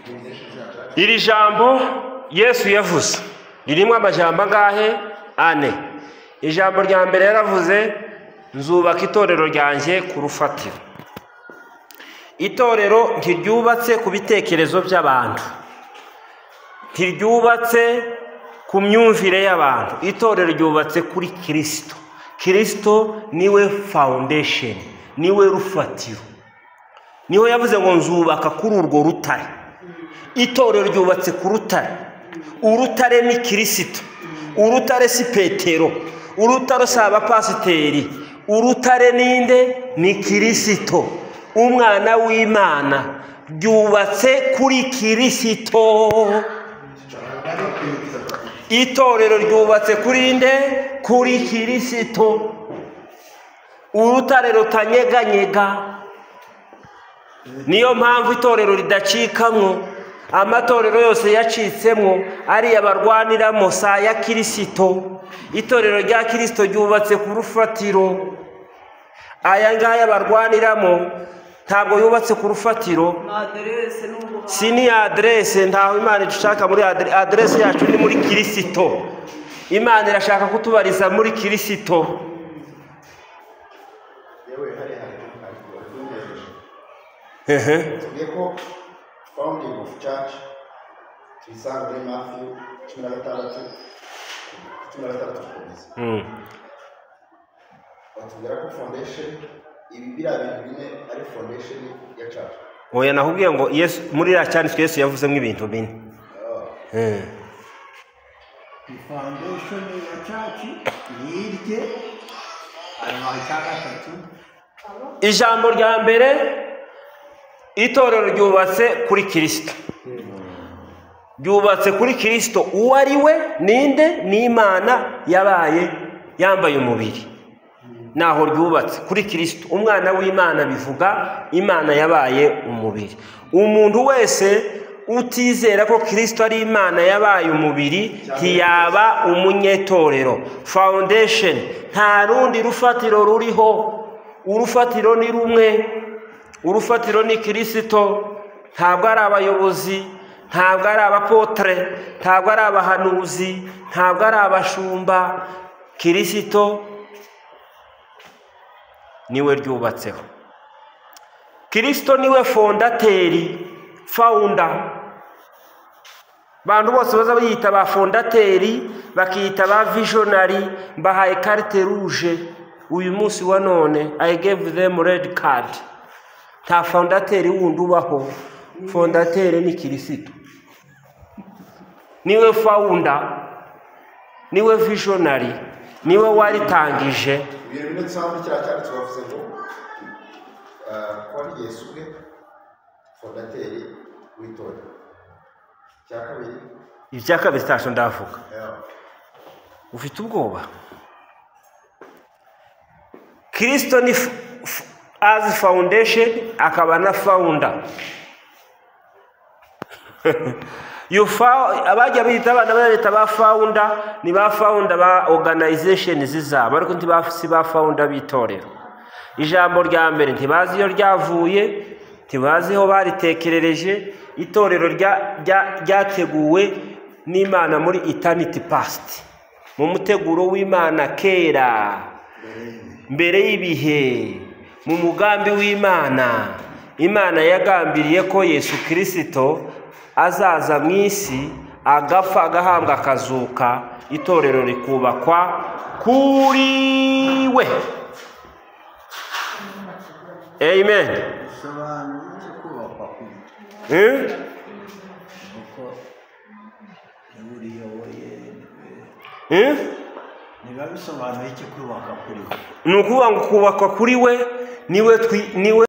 iri jambo Yesu yavuze ririmo amajambo angahe? 4. Ijambo rya mbere yaravuze nzubaka itorero ryanjye ku rufatiro. Itorero ntiryubatse ku bitekerezo by'abantu, ntiryubatse ku myumvire y'abantu. Itorero ryubatse kuri Kristo. Kristo niwe foundation, niwe rufatiro. Niho yavuze ngo nzubaka kuri urwo rutare. Itorero ryubatse ku rutare. Urutare ni Kristo. Urutare si Petero. Urutare si abapasiteri. Urutare ninde? Ni Kristo, umwana w'Imana. Ryubatse kuri Kristo. Itorero ryubatse kuri nde? Kuri Kristo. Urutare rutanyeganyega. Niyo mpamvu itorero ridacikamwo. Amatorero yose yacitsemwo ari abarwaniramo sa ya Kristo. Itorero rya Kristo ryubatse ku rufatiro. Aya ngaya barwaniramo ntabwo yubatse ku rufatiro. Si ni adresse, ntaho Imana dushaka muri adresse yacu ni muri Kristo. Imana irashaka kutubariza muri Kristo. Yego founding of church twisanga muri Matthew 16. Batubwira ko foundation ibibira bintu ari foundation ya church. Oya nahubwiye ngo Yesu muri ya cyane Yesu yavuzemo ibintu bine. Foundation ya church yirye ari gatatu. Ijambo rya mbere itorero ryubatse kuri Kristo. Ryubatse kuri Kristo uwo ari we ninde? Ni Imana yabaye yambaye umubiri. Naho ryubatse kuri Kristo umwana w'Imana, bivuga Imana yabaye umubiri. Umuntu wese utizera ko Kristo ari Imana yabaye umubiri ntiyaba umunyetorero. Foundation nta rundi rufatiro ruriho. Urufatiro ni rumwe. Urufatiro ni Kristo. Ntabwo ari abayobozi, ntabwo ari abapotre, ntabwo ari abahanuzi, ntabwo ari abashumba. Kristo niwe ryubatseho. Kristo niwe fondateri, founder. Bantu bose baza biyita ba fondateri, bakiyita ba visionary, mbahaye carte rouge uyu munsi wa none. I gave them red card. Nta fondateri wundi ubaho. Fondateri ni Kristo. Niwe founder, niwe visionary, niwe waritangije. Ibintu bine cyangwa cyane tubavuze ngo kwa Yesu we fondateri w'itorero. Icya kabiri station ndavuga. Ufite ubwoba. Kristo ni as foundation akaba na founder. Abajya bita abana bita ba founder ni ba founder ba organization zizaba, ariko ntibafisi ba founder bitorero. Ijambo rya mbere ntibazi iyo ryavuye, ntibazi ho baritekerereje. Itorero ryateguwe n'Imana muri eternity past, mu muteguro w'Imana kera, mbere y'ibihe, mu mugambi w'Imana. Imana yagambiriye ko Yesu Kristo azaza mu isi, agapfa, agahambwa, akazuka, itorero rikubakwa kuri we. Amen. Ni ukuvuga ngo kubakwa kuri we niwe